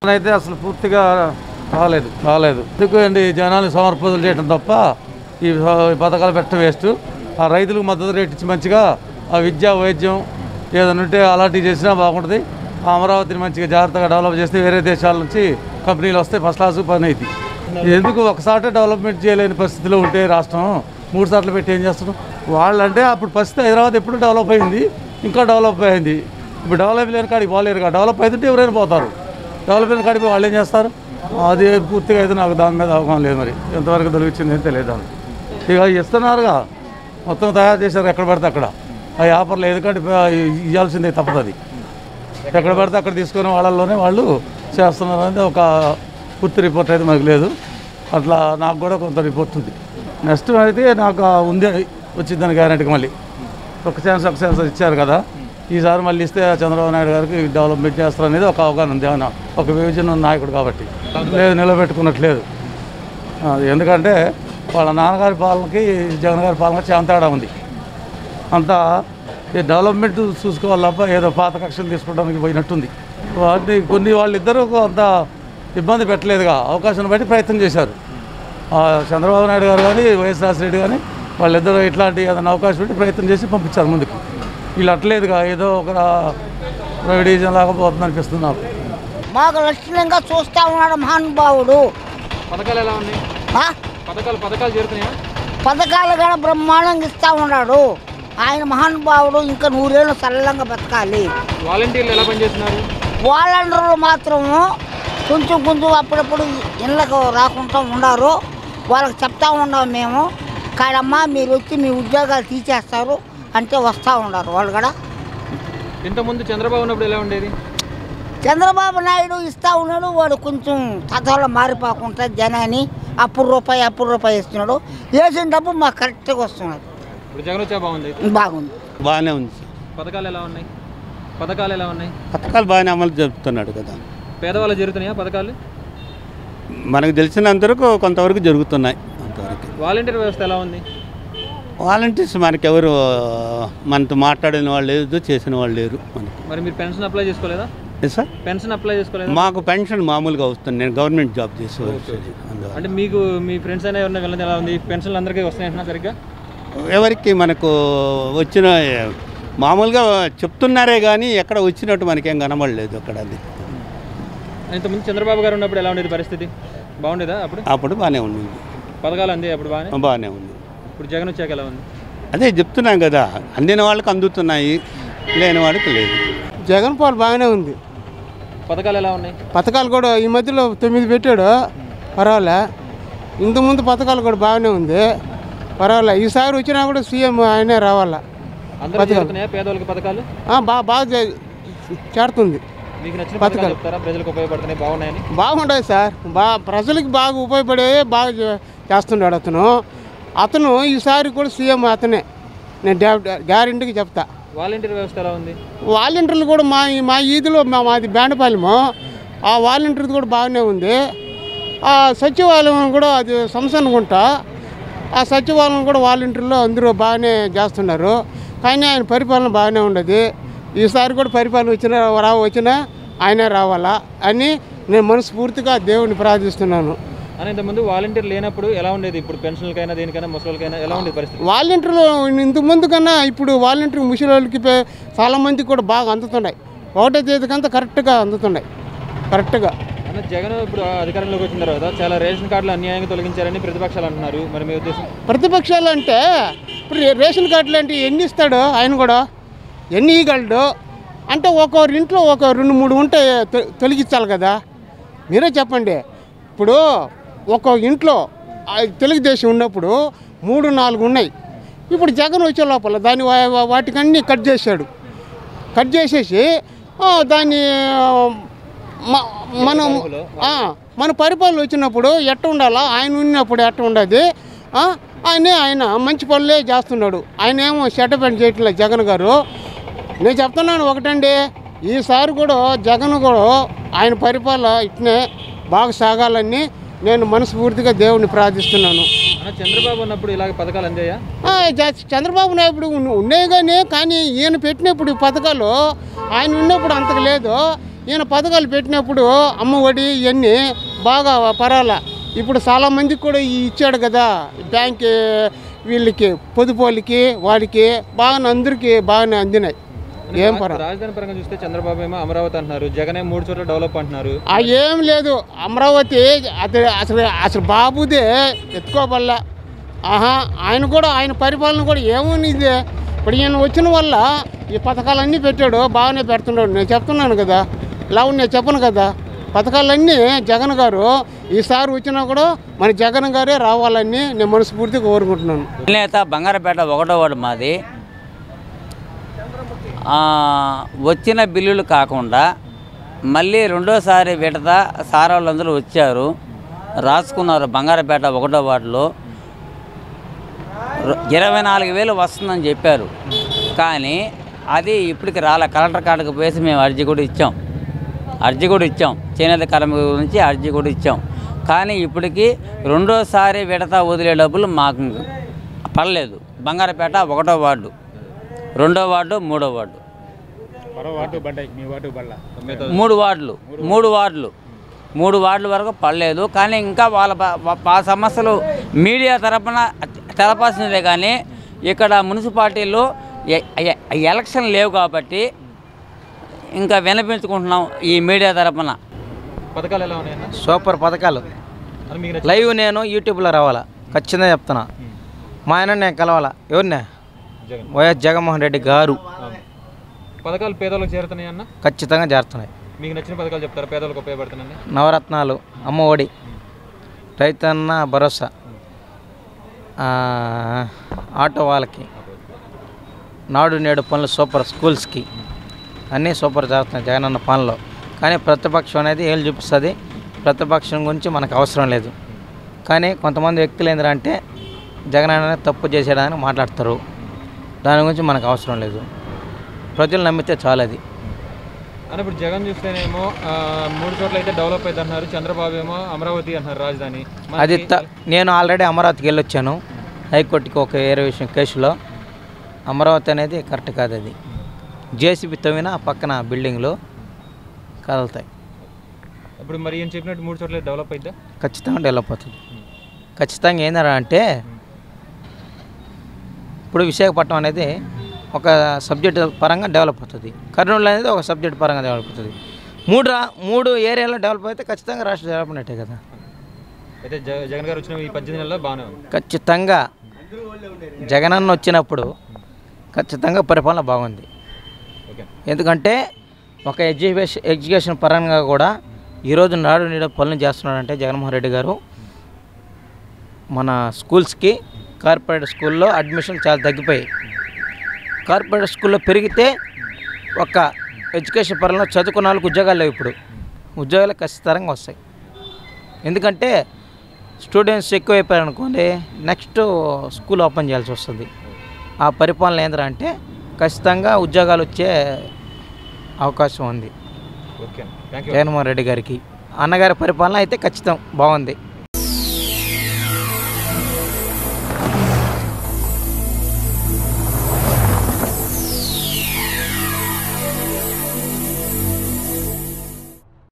అయితే అసలు పూర్తిగా రాలేదు ఎందుకండి జనాన్ని సమర్పదలు చేయడం తప్ప ఈ పథకాలు పెట్టడం వేస్ట్. ఆ రైతులకు మద్దతు రేటు ఇచ్చి మంచిగా ఆ విద్య వైద్యం ఏదైనా ఉంటే అలాంటివి చేసినా బాగుంటుంది. ఆ అమరావతిని మంచిగా జాగ్రత్తగా డెవలప్ చేస్తే వేరే దేశాల నుంచి కంపెనీలు వస్తే ఫస్ట్ క్లాస్ పని అయితే ఎందుకు ఒకసారి డెవలప్మెంట్ చేయలేని పరిస్థితిలో ఉంటే రాష్ట్రం 3 సార్లు పెట్టి ఏం చేస్తున్నాం వాళ్ళంటే అప్పుడు పరిస్థితి హైదరాబాద్ ఎప్పుడు డెవలప్ అయింది, ఇంకా డెవలప్ అయింది. ఇప్పుడు డెవలప్ లేని కాడికి పోలేరు కదా, డెవలప్ అయితే ఎవరైనా పోతారు. డెవలప్ లేని కాడికి వాళ్ళు ఏం చేస్తారు? అది పూర్తిగా అయితే నాకు దాని మీద అవగాహన లేదు. మరి ఎంతవరకు దొరికింది ఏం తెలియదు. ఇక ఇస్తున్నారుగా, మొత్తం తయారు చేశారు ఎక్కడ పడితే అక్కడ. ఆ వ్యాపారులు ఎందుకంటే ఇవ్వాల్సిందే తప్పదు. అది ఎక్కడ పడితే అక్కడ తీసుకునే వాళ్ళలోనే వాళ్ళు చేస్తున్నారు అనేది ఒక పూర్తి రిపోర్ట్ అయితే మనకు లేదు. అట్లా నాకు కూడా కొంత రిపోర్ట్ ఉంది. నెక్స్ట్ అయితే నాకు ఉంది వచ్చిందని గ్యారెంటీకి మళ్ళీ ఒక ఛాన్స్ ఇచ్చారు కదా, ఈసారి మళ్ళీ ఇస్తే చంద్రబాబు నాయుడు గారికి డెవలప్మెంట్ చేస్తారు అనేది ఒక అవగాహన ఉంది. ఏమన్నా ఒక విభజన నాయకుడు కాబట్టి లేదు, నిలబెట్టుకున్నట్లేదు. ఎందుకంటే వాళ్ళ నాన్నగారి పాలనకి జగన్ గారి పాలనకి చాలా తేడా ఉంది. అంతా డెవలప్మెంట్ చూసుకోవాలి తప్ప ఏదో పాత కక్షలు తీసుకోవడానికి పోయినట్టుంది. వాటిని వాళ్ళిద్దరూ అంత ఇబ్బంది పెట్టలేదుగా, అవకాశాన్ని బట్టి ప్రయత్నం చేశారు. చంద్రబాబు నాయుడు గారు కానీ వైఎస్ రాజశేఖర్ కానీ వాళ్ళిద్దరూ ఇట్లాంటి ఏదైనా అవకాశం పెట్టి ప్రయత్నం చేసి పంపించారు ముందుకు. వీళ్ళు అట్లేదుగా, ఏదో ఒక ప్రైవేటైజేషన్ లాగా పోతుంది అనిపిస్తుంది నాకు. మాకు లక్షణంగా చూస్తూ ఉన్నాడు మహానుభావుడు. పథకాలు ఎలా ఉన్నాయి? పథకాలు చేరుతున్నాయా? పథకాలు కూడా బ్రహ్మాండంగా ఇస్తూ ఉన్నాడు ఆయన మహానుభావుడు. ఇంకా 100 ఏళ్ళు సరళంగా బతకాలి. వాలంటీర్లు ఎలా పనిచేస్తున్నారు? వాలంటీర్లు మాత్రము కొంచెం అప్పుడప్పుడు ఇళ్ళకు రాకుండా ఉన్నారు. వాళ్ళకి చెప్తా ఉన్నాం మేము, కాడమ్మా మీరు వచ్చి మీ ఉద్యోగాలు తీసేస్తారు అంటే వస్తూ ఉన్నారు వాళ్ళు కూడా. ఇంతకుముందు చంద్రబాబు ఉన్నప్పుడు ఎలా ఉండేది? చంద్రబాబు నాయుడు ఇస్తూ ఉన్నాడు, వాడు కొంచెం తత్వాలో మారిపోకుండా జనాన్ని అప్పుడు రూపాయి ఇస్తున్నాడు. వేసిన డబ్బు మాకు కరెక్ట్గా వస్తున్నది. ఇప్పుడు జగన్ వచ్చా బాగుంది? బాగానే ఉంది. పథకాలు ఎలా ఉన్నాయి? పథకాలు బాగానే అమలు జరుపుతున్నాడు కదా. పేదవాళ్ళు జరుగుతున్నాయా పథకాలు? మనకు తెలిసినంతవరకు కొంతవరకు జరుగుతున్నాయి. అంతవరకు వాలంటీర్ వ్యవస్థ ఎలా ఉంది? వాలంటీర్స్ మనకెవరు మనతో మాట్లాడిన వాళ్ళు లేదు, చేసిన వాళ్ళు లేరు మనకు. మరి మీరు పెన్షన్ అప్లై చేసుకోలేదా? సార్ పెన్షన్ అప్లై చేసుకోలేదు? మాకు పెన్షన్ మామూలుగా వస్తుంది. నేను గవర్నమెంట్ జాబ్ చేసేవాళ్ళు. అంటే మీకు మీ ఫ్రెండ్స్ అయినా ఎవరైనా వెళ్ళదు ఎలా ఉంది? పెన్షన్లు అందరికీ వస్తున్నాయంటున్నా సరిగ్గా? ఎవరికి మనకు వచ్చిన మామూలుగా చెప్తున్నారే కానీ ఎక్కడ వచ్చినట్టు మనకేం కనబడలేదు అక్కడ. అది ఇంతకుముందు చంద్రబాబు గారు ఉన్నప్పుడు ఎలా ఉండేది పరిస్థితి? బాగుండేదా అప్పుడు? బాగానే ఉంది. పథకాలు అంది అప్పుడు బాగానే ఉంది. ఇప్పుడు జగన్ వచ్చాక ఎలా ఉంది? అదే చెప్తున్నాం కదా, అందిన వాళ్ళకి అందుతున్నాయి, లేని వాళ్ళకి లేదు. జగన్ పాలు బాగానే ఉంది. పథకాలు ఎలా ఉన్నాయి? పథకాలు కూడా ఈ మధ్యలో 9 పెట్టాడు, పర్వాలే. ఇంతకుముందు పథకాలు కూడా బాగానే ఉంది, పర్వాలే. ఈసారి వచ్చినా కూడా సీఎం ఆయనే రావాలా. పేదవాళ్ళకి పథకాలు బాగా చేరుతుంది. మీకు నచ్చిన పథకాలు చెప్తారా? ప్రజలకు ఉపయోగపడుతున్నాయి, బాగున్నాయని? బాగుంటాయి సార్, ప్రజలకు బాగా ఉపయోగపడే బాగా చేస్తున్నాడు అతను. ఈసారి కూడా సీఎం అతనే, నేను గ్యారెంటీకి చెప్తా. వాలంటీర్ వ్యవస్థ ఎలా ఉంది? వాలంటీర్లు కూడా మా ఈదిలో మాది బేండపాలెము, ఆ వాలంటీర్ కూడా బాగానే ఉంది. ఆ సచివాలయం కూడా అది సంసనుకుంటా, ఆ సచివాలయం కూడా వాలంటీర్లు అందరూ బాగానే చేస్తున్నారు. కానీ ఆయన పరిపాలన బాగానే ఉండదు. ఈసారి కూడా పరిపాలన వచ్చినా ఆయనే రావాలా అని నేను మనస్ఫూర్తిగా దేవుడిని ప్రార్థిస్తున్నాను. అని ఇంతకుముందు వాలంటీర్ లేనప్పుడు ఎలా ఉండేది? ఇప్పుడు పెన్షన్లకైనా దేనికైనా ముసలికైనా ఎలా ఉండేది పరిస్థితి? వాలంటీర్లు ఇంతకుముందు కన్నా ఇప్పుడు వాలంటీర్ ముసలి వాళ్ళకి చాలామందికి కూడా బాగా అందుతున్నాయి. 1వ తేదీకంతా కరెక్ట్గా అందుతున్నాయి. కరెక్ట్గా జగన్ ఇప్పుడు అధికారంలోకి వచ్చిన తర్వాత చాలా రేషన్ కార్డులు అన్యాయంగా తొలగించారని ప్రతిపక్షాలు అంటున్నారు. మరి మీ ఉద్దేశం? ప్రతిపక్షాలు అంటే ఇప్పుడు రేషన్ కార్డులు అంటే ఎన్ని ఇస్తాడు ఆయన కూడా, ఎన్ని ఇవ్వగలడు అంటే ఒక్కొక్కరి ఇంట్లో ఒక 2-3 ఉంటే తొలగించాలి కదా. మీరే చెప్పండి. ఇప్పుడు ఒక్కొక్క ఇంట్లో తెలుగుదేశం ఉన్నప్పుడు 3-4 ఉన్నాయి. ఇప్పుడు జగన్ వచ్చే లోపల వాటికన్నీ కట్ చేసేసి దాన్ని మన పరిపాలన వచ్చినప్పుడు ఎట్ట ఉండాలా, ఆయన ఉన్నప్పుడు ఎట్ట ఉండదు. ఆయన మంచి పనులే చేస్తున్నాడు. ఆయన ఏమో సెటపని చేయట్లేదు జగన్ గారు. నేను చెప్తున్నాను ఒకటండి, ఈసారి కూడా జగన్ కూడా ఆయన పరిపాలన ఇట్నే బాగా సాగాలని నేను మనస్ఫూర్తిగా దేవుడిని ప్రార్థిస్తున్నాను. చంద్రబాబు ఉన్నప్పుడు ఇలాగ పథకాలు అందాయా? చంద్రబాబు నాయుడు ఉన్నాయి కానీ ఈయన పెట్టినప్పుడు పథకాలు ఆయన ఉన్నప్పుడు అంతకు లేదు. ఈయన పథకాలు పెట్టినప్పుడు అమ్మ ఒడి ఇవన్నీ బాగా పరాల. ఇప్పుడు చాలామందికి కూడా ఇచ్చాడు కదా బ్యాంక్ వీళ్ళకి పొదుపోళ్ళకి వాడికి బాగా అందరికీ బాగానే అందినాయి. ఏం రాజధాని పరంగా చూస్తే చంద్రబాబు ఏమో అమరావతి అంటున్నారు, జగన్ 3 చోట్ల డెవలప్ అంటున్నారు. ఏం లేదు, అమరావతి అసలు బాబుదే ఎత్తుకోబల్లా. ఆయన కూడా ఆయన పరిపాలన కూడా ఏముంది. ఇప్పుడు ఈయన వచ్చిన వల్ల ఈ పథకాలన్నీ పెట్టాడు, బాగానే పెడుతున్నాడు. నేను చెప్తున్నాను కదా, నేను చెప్పను కదా, పథకాలన్నీ జగన్ గారు ఈసారి వచ్చినా కూడా మన జగన్ గారే రావాలని నేను మనస్ఫూర్తిగా కోరుకుంటున్నాను. నేత బంగారపేట 1వ వార్డు మాది. వచ్చిన బిల్లులు కాకుండా మళ్ళీ రెండోసారి విడత సార్ వాళ్ళందరూ వచ్చారు, రాసుకున్నారు. బంగారపేట 1వ వార్డులో 24,000 వస్తుందని చెప్పారు, కానీ అది ఇప్పటికి రాలే. కలెక్టర్ కాడికి పోసి మేము అర్జీ కూడా ఇచ్చాం, చేనేత కార్మికుల గురించి అర్జీ కూడా ఇచ్చాం. కానీ ఇప్పటికీ రెండోసారి విడత వదిలే డబ్బులు మాకు పడలేదు. బంగారపేట 1వ వార్డు, 2వ వార్డు, 3వ వార్డు, 3 వార్డుల వరకు పడలేదు. కానీ ఇంకా వాళ్ళ సమస్యలు మీడియా తరపున తెలపాల్సిందే. కానీ ఇక్కడ మున్సిపాలిటీలో ఎలక్షన్ లేవు కాబట్టి ఇంకా వినిపించుకుంటున్నాం ఈ మీడియా తరపున. పథకాలు ఎలా ఉన్నాయన్న? సూపర్ పథకాలు. లైవ్ నేను యూట్యూబ్లో రావాలా, ఖచ్చితంగా చెప్తున్నా. మా ఆయన నేను కలవాలా. ఎవరినే? వైఎస్ జగన్మోహన్ రెడ్డి గారు. పథకాలు పేదలకు చేరుతున్నాయి అన్న? ఖచ్చితంగా చేరుతున్నాయి. మీకు నచ్చిన పథకాలు చెప్తారా పేదలకు ఉపయోగపడుతున్నాయి? నవరత్నాలు, అమ్మ ఒడి, రైతన్న భరోసా, ఆటో వాళ్ళకి, నాడు నేడు పనులు సూపర్, స్కూల్స్కి అన్నీ సూపర్ జరుగుతున్నాయి జగనన్న పనులు. కానీ ప్రతిపక్షం అనేది ఏళ్ళు చూపిస్తుంది. ప్రతిపక్షం గురించి మనకు అవసరం లేదు. కానీ కొంతమంది వ్యక్తులు ఏంటంటే జగన్ అనేది తప్పు చేసేయడానికి మాట్లాడతారు. దాని గురించి మనకు అవసరం లేదు. ప్రజలు నమ్మితే చాలు. అది అని ఇప్పుడు జగన్ చూస్తేనేమో 3 చోట్ల అయితే డెవలప్ అవుతుంది అంటున్నారు, చంద్రబాబు ఏమో అమరావతి అంటున్నారు రాజధాని. అది నేను ఆల్రెడీ అమరావతికి వెళ్ళొచ్చాను, హైకోర్టుకి ఒక వేరే విషయం కేసులో. అమరావతి అనేది కరెక్ట్ కాదు. అది జేసీబీ తవ్విన పక్కన బిల్డింగ్లు కదులుతాయి. ఇప్పుడు మరి ఏం చెప్పినట్టు 3 చోట్ల డెవలప్ అవుతుందా? ఖచ్చితంగా డెవలప్ అవుతుంది. ఖచ్చితంగా ఏంటంటే ఇప్పుడు విశాఖపట్నం అనేది ఒక సబ్జెక్ట్ పరంగా డెవలప్ అవుతుంది, కర్నూలు అనేది ఒక సబ్జెక్ట్ పరంగా డెవలప్ అవుతుంది. 3 ఏరియాలో డెవలప్ అయితే ఖచ్చితంగా రాష్ట్ర డెవలప్మెంటే కదా. అయితే జగన్ గారు వచ్చిన ఈ 18 నెలల్లో బాగానే ఉంది. ఖచ్చితంగా జగనన్న వచ్చినప్పుడు ఖచ్చితంగా పరిపాలన బాగుంది. ఎందుకంటే ఒక ఎడ్యుకేషన్ పరంగా కూడా ఈరోజు నాడు నేడు పనులు చేస్తున్నాడంటే జగన్మోహన్ రెడ్డి గారు. మన స్కూల్స్కి కార్పొరేట్ స్కూల్లో అడ్మిషన్ చాలా తగ్గిపోయాయి. కార్పొరేట్ స్కూల్లో పెరిగితే ఒక ఎడ్యుకేషన్ పరంగా చదువుకున్న వాళ్ళకి ఉద్యోగాలు లేవు. ఇప్పుడు ఉద్యోగాలు ఖచ్చితంగా వస్తాయి. ఎందుకంటే స్టూడెంట్స్ ఎక్కువైపోయారు అనుకోండి, నెక్స్ట్ స్కూల్ ఓపెన్ చేయాల్సి వస్తుంది. ఆ పరిపాలన ఏంటంటే ఖచ్చితంగా ఉద్యోగాలు వచ్చే అవకాశం ఉంది జగన్మోహన్ రెడ్డి గారికి. అన్నగారి పరిపాలన అయితే ఖచ్చితం బాగుంది.